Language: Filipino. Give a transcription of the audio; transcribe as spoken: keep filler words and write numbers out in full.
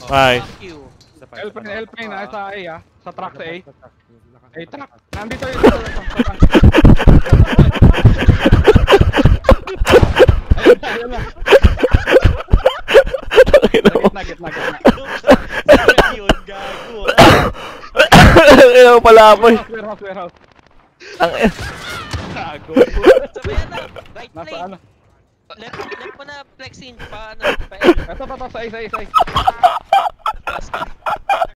Nice. Fuck you. L-Prine, L-Prine, ah, sa A ah. Sa track sa A. A track. Nandito yun. Ayun na. Gitna, gitna, gitna. Yun, gago. Ano pala ako eh. Warehouse, warehouse. Ang Gago. Sabayan na. Right Nasa lane. ano? Left, left mo na flexing pa ano. Pa Ito, ito, ito, sa A, sa A, sa A.